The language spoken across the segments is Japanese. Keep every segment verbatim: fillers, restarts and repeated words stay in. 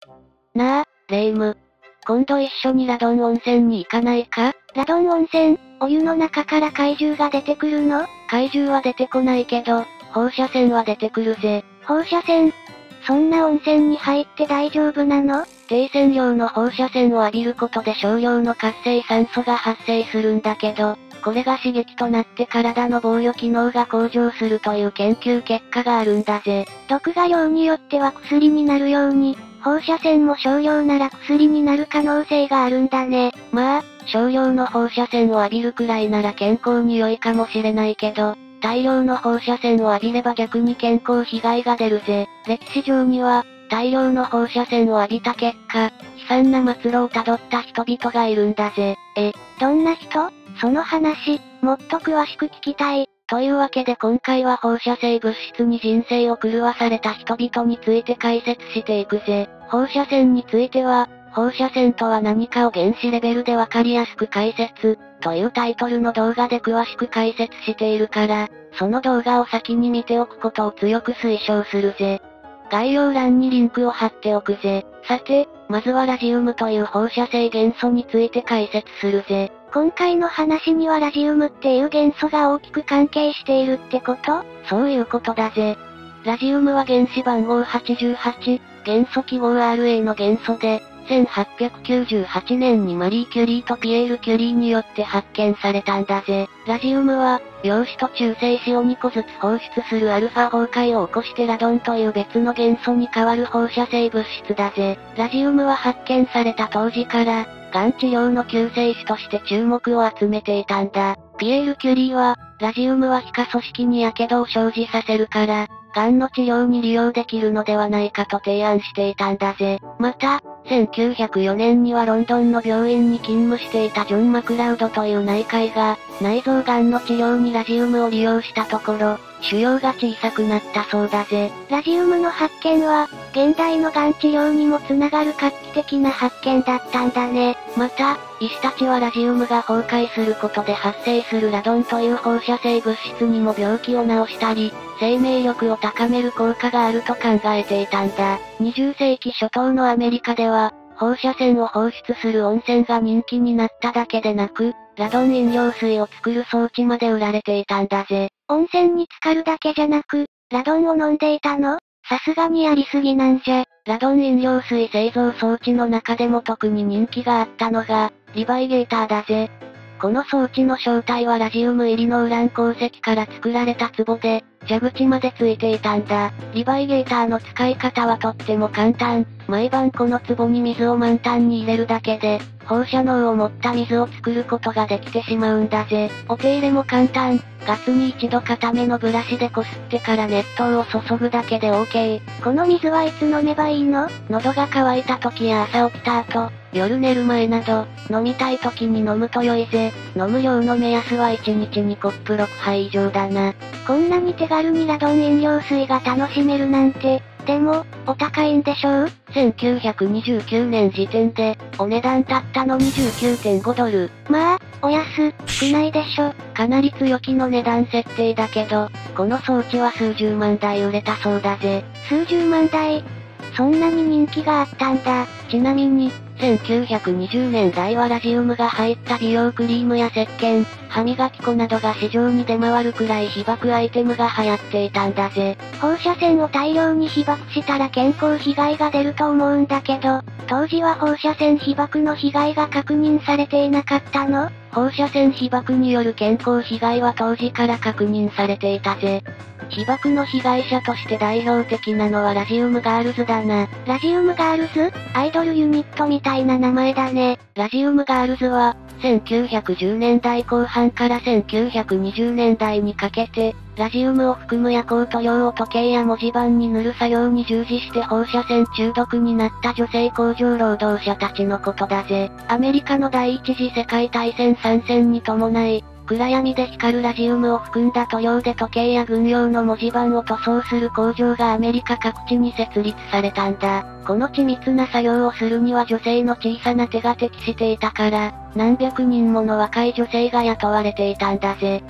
なあ、レイム。今度一緒にラドン温泉に行かないか？ ラドン温泉、お湯の中から怪獣が出てくるの？ 怪獣は出てこないけど、放射線は出てくるぜ。 放射線？そんな温泉に入って大丈夫なの？ 低線量の放射線を浴びることで少量の活性酸素が発生するんだけど、これが刺激となって体の防御機能が向上するという研究結果があるんだぜ。 毒が量によっては薬になるように、放射線も少量なら薬になる可能性があるんだね。 まあ、少量の放射線を浴びるくらいなら健康に良いかもしれないけど、大量の放射線を浴びれば逆に健康被害が出るぜ。歴史上には、大量の放射線を浴びた結果、悲惨な末路をたどった人々がいるんだぜ。 え、どんな人？その話、もっと詳しく聞きたい。 というわけで今回は放射性物質に人生を狂わされた人々について解説していくぜ。放射線については、放射線とは何かを原子レベルでわかりやすく解説、というタイトルの動画で詳しく解説しているから、その動画を先に見ておくことを強く推奨するぜ。概要欄にリンクを貼っておくぜ。さて、まずはラジウムという放射性元素について解説するぜ。 今回の話にはラジウムっていう元素が大きく関係しているってこと？ そういうことだぜ。ラジウムは原子番号はちじゅうはち、元素記号 アールエー の元素で、せんはっぴゃくきゅうじゅうはちねんにマリー・キュリーとピエール・キュリーによって発見されたんだぜ。ラジウムは、陽子と中性子をにこずつ放出するアルファ崩壊を起こしてラドンという別の元素に変わる放射性物質だぜ。ラジウムは発見された当時から、がん治療の救世主として注目を集めていたんだ。ピエール・キュリーは、ラジウムは皮下組織に火傷を生じさせるから、がんの治療に利用できるのではないかと提案していたんだぜ。また、せんきゅうひゃくよねんにはロンドンの病院に勤務していたジョン・マクラウドという内科医が、内臓がんの治療にラジウムを利用したところ、腫瘍が小さくなったそうだぜ。 ラジウムの発見は、現代のがん治療にもつながる画期的な発見だったんだね。 また、医師たちはラジウムが崩壊することで発生するラドンという放射性物質にも病気を治したり、生命力を高める効果があると考えていたんだ。にじゅっせいき初頭のアメリカでは、放射線を放出する温泉が人気になっただけでなく、ラドン飲料水を作る装置まで売られていたんだぜ。 温泉に浸かるだけじゃなく、ラドンを飲んでいたの？さすがにやりすぎなんじゃ。 ラドン飲料水製造装置の中でも特に人気があったのが、リバイゲーターだぜ。この装置の正体はラジウム入りのウラン鉱石から作られた壺で、蛇口までついていたんだ。リバイゲーターの使い方はとっても簡単。毎晩この壺に水を満タンに入れるだけで、放射能を持った水を作ることができてしまうんだぜ。お手入れも簡単。ガスに一度固めのブラシでこすってから熱湯を注ぐだけで オーケー。 この水はいつ飲めばいいの？ 喉が渇いた時や朝起きた後、夜寝る前など、飲みたい時に飲むと良いぜ。飲む量の目安はいちにちにコップろくはい以上だな。 こんなに手軽にラドン飲料水が楽しめるなんて、でも、お高いんでしょう？ せんきゅうひゃくにじゅうきゅうねん時点で、お値段たったの にじゅうきゅうてんごドル。 まあ、お安、少ないでしょ。 かなり強気の値段設定だけど、この装置は数十万台売れたそうだぜ。 数十万台？そんなに人気があったんだ。 ちなみに、せんきゅうひゃくにじゅうねんだいはラジウムが入った美容クリームや石鹸、歯磨き粉などが市場に出回るくらい被爆アイテムが流行っていたんだぜ。 放射線を大量に被爆したら健康被害が出ると思うんだけど、当時は放射線被爆の被害が確認されていなかったの？ 放射線被爆による健康被害は当時から確認されていたぜ。被爆の被害者として代表的なのはラジウムガールズだな。 ラジウムガールズ？アイドルユニットみたいな名前だね。 ラジウムガールズは、せんきゅうひゃくじゅうねんだいこう半からせんきゅうひゃくにじゅうねんだいにかけて、ラジウムを含む夜光塗料を時計や文字盤に塗る作業に従事して放射線中毒になった女性工場労働者たちのことだぜ。アメリカの第一次世界大戦参戦に伴い、暗闇で光るラジウムを含んだ塗料で時計や軍用の文字盤を塗装する工場がアメリカ各地に設立されたんだ。この緻密な作業をするには女性の小さな手が適していたから、何百人もの若い女性が雇われていたんだぜ。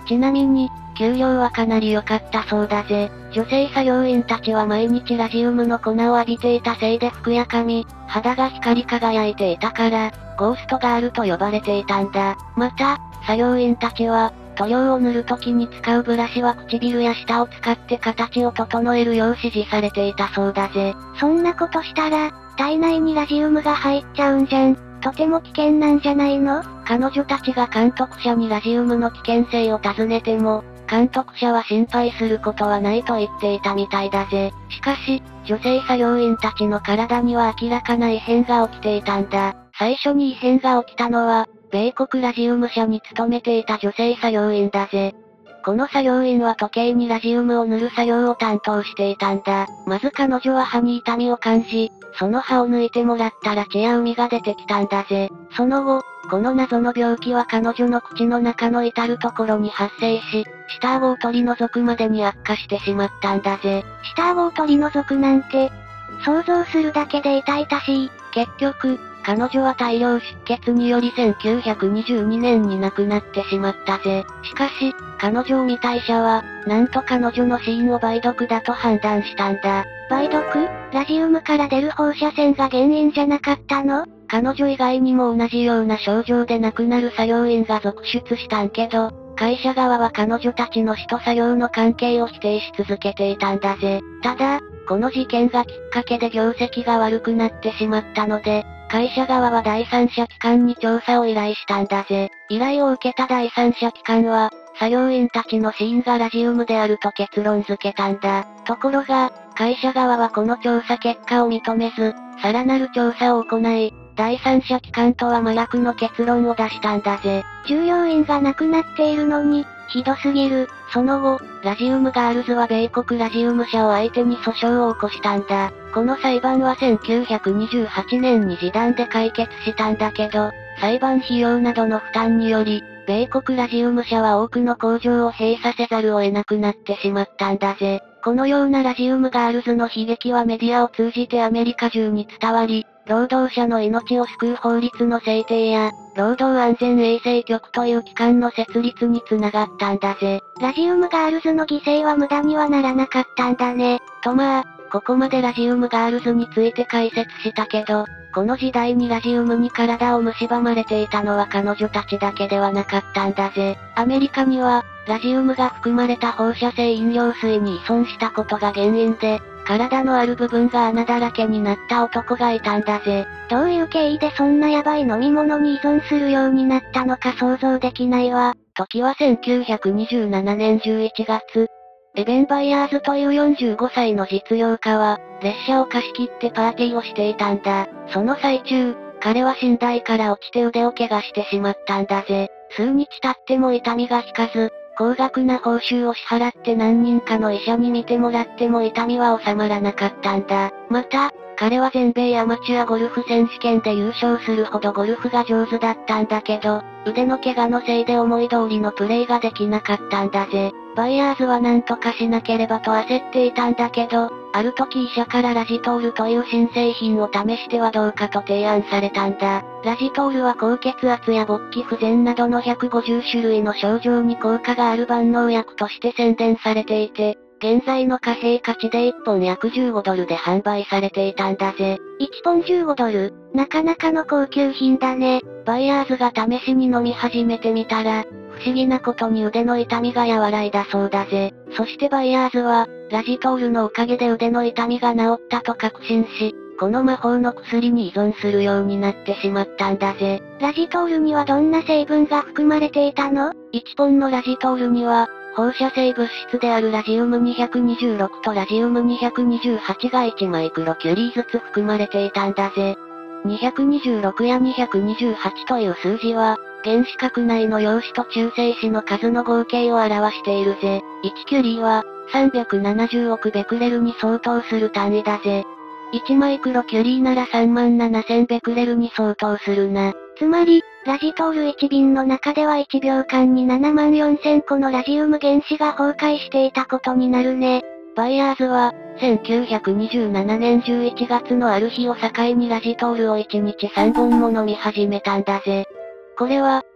ちなみに、給料はかなり良かったそうだぜ。女性作業員たちは毎日ラジウムの粉を浴びていたせいで服や髪、肌が光り輝いていたから、ゴーストガールと呼ばれていたんだ。また、作業員たちは、塗料を塗るときに使うブラシは唇や舌を使って形を整えるよう指示されていたそうだぜ。 そんなことしたら、体内にラジウムが入っちゃうんじゃん。とても危険なんじゃないの？ 彼女たちが監督者にラジウムの危険性を尋ねても、監督者は心配することはないと言っていたみたいだぜ。しかし、女性作業員たちの体には明らかな異変が起きていたんだ。最初に異変が起きたのは、米国ラジウム社に勤めていた女性作業員だぜ。この作業員は時計にラジウムを塗る作業を担当していたんだ。まず彼女は歯に痛みを感じ、その歯を抜いてもらったら血や膿が出てきたんだぜ。その後、この謎の病気は彼女の口の中の至るところに発生し、下顎を取り除くまでに悪化してしまったんだぜ。 下顎を取り除くなんて、想像するだけで痛々しい。 結局、彼女は大量出血によりせんきゅうひゃくにじゅうにねんに亡くなってしまったぜ。しかし、彼女を見た医者は、なんと彼女の死因を梅毒だと判断したんだ。 梅毒？ラジウムから出る放射線が原因じゃなかったの？ 彼女以外にも同じような症状で亡くなる作業員が続出したんけど、会社側は彼女たちの死と作業の関係を否定し続けていたんだぜ。ただ、この事件がきっかけで業績が悪くなってしまったので、会社側は第三者機関に調査を依頼したんだぜ。依頼を受けた第三者機関は、作業員たちの死因がラジウムであると結論付けたんだ。ところが、会社側はこの調査結果を認めず、さらなる調査を行い、第三者機関とは真逆の結論を出したんだぜ。 従業員が亡くなっているのに、ひどすぎる。 その後、ラジウムガールズは米国ラジウム社を相手に訴訟を起こしたんだ。この裁判はせんきゅうひゃくにじゅうはちねんに示談で解決したんだけど、裁判費用などの負担により、米国ラジウム社は多くの工場を閉鎖せざるを得なくなってしまったんだぜ。このようなラジウムガールズの悲劇はメディアを通じてアメリカ中に伝わり、労働者の命を救う法律の制定や、労働安全衛生局という機関の設立につながったんだぜ。 ラジウムガールズの犠牲は無駄にはならなかったんだね。 とまあ、ここまでラジウムガールズについて解説したけど、この時代にラジウムに体を蝕まれていたのは彼女たちだけではなかったんだぜ。アメリカには、ラジウムが含まれた放射性飲料水に依存したことが原因で、体のある部分が穴だらけになった男がいたんだぜ。 どういう経緯でそんなヤバい飲み物に依存するようになったのか想像できないわ。 時はせんきゅうひゃくにじゅうななねんじゅういちがつ。エベン・バイヤーズというよんじゅうごさいの実業家は、列車を貸し切ってパーティーをしていたんだ。その最中、彼は寝台から落ちて腕を怪我してしまったんだぜ。数日経っても痛みが引かず、高額な報酬を支払って何人かの医者に見てもらっても痛みは収まらなかったんだ。また、彼は全米アマチュアゴルフ選手権で優勝するほどゴルフが上手だったんだけど、腕の怪我のせいで思い通りのプレーができなかったんだぜ。バイヤーズは何とかしなければと焦っていたんだけど、ある時医者からラジトールという新製品を試してはどうかと提案されたんだ。ラジトールは高血圧や勃起不全などのひゃくごじゅっしゅるいの症状に効果がある万能薬として宣伝されていて、現在の貨幣価値でいっぽん約じゅうごドルで販売されていたんだぜ。 いっぽんじゅうごドル？なかなかの高級品だね。 バイヤーズが試しに飲み始めてみたら、不思議なことに腕の痛みが和らいだそうだぜ。そしてバイヤーズは、ラジトールのおかげで腕の痛みが治ったと確信し、この魔法の薬に依存するようになってしまったんだぜ。 ラジトールにはどんな成分が含まれていたの？ いち ポンのラジトールには、放射性物質であるラジウムにひゃくにじゅうろくとラジウムにひゃくにじゅうはちがいちマイクロキュリーずつ含まれていたんだぜ。にひゃくにじゅうろくやにひゃくにじゅうはちという数字は、原子核内の陽子と中性子の数の合計を表しているぜ。いちキュリーは、さんびゃくななじゅうおくベクレルに相当する単位だぜ。いちマイクロキュリーならさんまんななせんベクレルに相当するな。 つまり、ラジトールいちびんの中ではいちびょうかんにななまんよんせんこのラジウム原子が崩壊していたことになるね。 バイヤーズは、せんきゅうひゃくにじゅうななねんじゅういちがつのある日を境にラジトールをいちにちさんぼんも飲み始めたんだぜ。これは、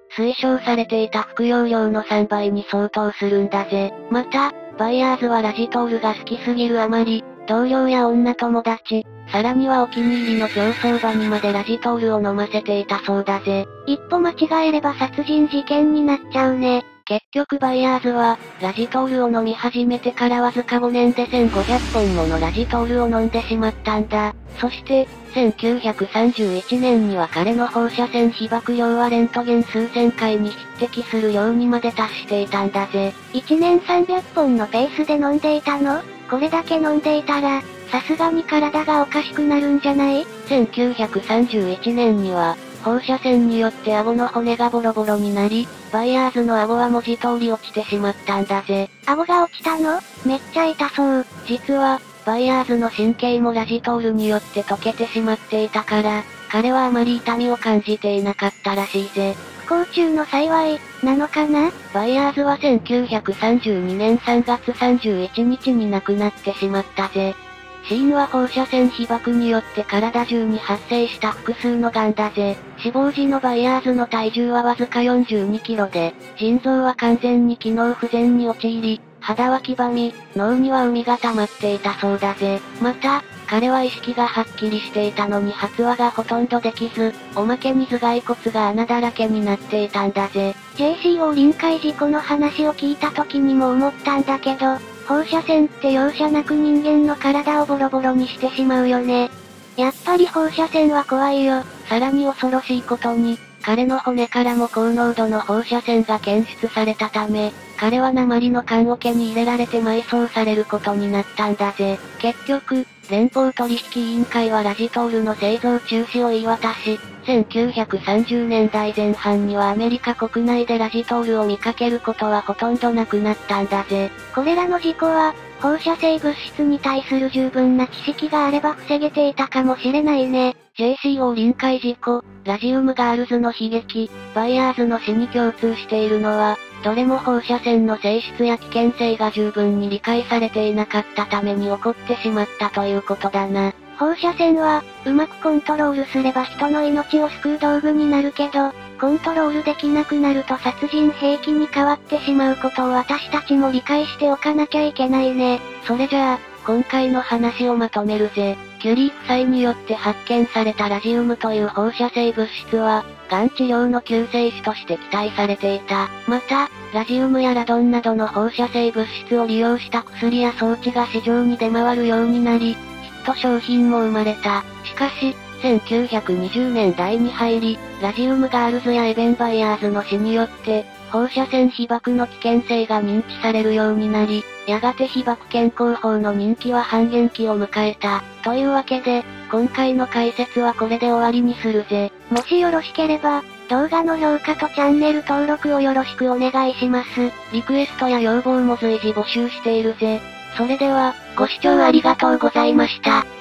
推奨されていた服用量のさんばいに相当するんだぜ。また、バイヤーズはラジトールが好きすぎるあまり、同僚や女友達、さらにはお気に入りの競走馬にまでラジトールを飲ませていたそうだぜ。 一歩間違えれば殺人事件になっちゃうね。 結局バイヤーズは、ラジトールを飲み始めてからわずかごねんでせんごひゃっぽんものラジトールを飲んでしまったんだ。そして、せんきゅうひゃくさんじゅういちねんには彼の放射線被曝量はレントゲン数千回に匹敵する量にまで達していたんだぜ。 いちねんさんびゃっぽんのペースで飲んでいたの？これだけ飲んでいたら、さすがに体がおかしくなるんじゃない？ せんきゅうひゃくさんじゅういちねんには、放射線によって顎の骨がボロボロになり、バイヤーズの顎は文字通り落ちてしまったんだぜ。 顎が落ちたの？めっちゃ痛そう。 実は、バイヤーズの神経もラジトールによって溶けてしまっていたから、彼はあまり痛みを感じていなかったらしいぜ。 不幸中の幸い、なのかな？ バイヤーズはせんきゅうひゃくさんじゅうにねんさんがつさんじゅういちにちに亡くなってしまったぜ。死因は放射線被曝によって体中に発生した複数の癌だぜ。死亡時のバイヤーズの体重はわずかよんじゅうにキロで、腎臓は完全に機能不全に陥り、肌は黄ばみ、脳には膿が溜まっていたそうだぜ。また、彼は意識がはっきりしていたのに発話がほとんどできず、おまけに頭蓋骨が穴だらけになっていたんだぜ。 ジェイシーオー 臨界事故の話を聞いた時にも思ったんだけど、放射線って容赦なく人間の体をボロボロにしてしまうよね。やっぱり放射線は怖いよ。 さらに恐ろしいことに、彼の骨からも高濃度の放射線が検出されたため、彼は鉛の棺桶に入れられて埋葬されることになったんだぜ。結局、連邦取引委員会はラジトールの製造中止を言い渡し、せんきゅうひゃくさんじゅうねんだいぜん半にはアメリカ国内でラジトールを見かけることはほとんどなくなったんだぜ。 これらの事故は、放射性物質に対する十分な知識があれば防げていたかもしれないね。 ジェイシーオー 臨界事故、ラジウムガールズの悲劇、バイヤーズの死に共通しているのは、どれも放射線の性質や危険性が十分に理解されていなかったために起こってしまったということだな。 放射線は、うまくコントロールすれば人の命を救う道具になるけど、コントロールできなくなると殺人兵器に変わってしまうことを私たちも理解しておかなきゃいけないね。 それじゃあ、今回の話をまとめるぜ。キュリー夫妻によって発見されたラジウムという放射性物質は、がん治療の救世主として期待されていた。また、ラジウムやラドンなどの放射性物質を利用した薬や装置が市場に出回るようになり、ヒット商品も生まれた。しかし、せんきゅうひゃくにじゅうねんだいに入り、ラジウムガールズやエベンバイヤーズの死によって、放射線被曝の危険性が認知されるようになり、やがて被曝健康法の人気は半減期を迎えた。というわけで、今回の解説はこれで終わりにするぜ。 もしよろしければ、動画の評価とチャンネル登録をよろしくお願いします。 リクエストや要望も随時募集しているぜ。それでは、ご視聴ありがとうございました。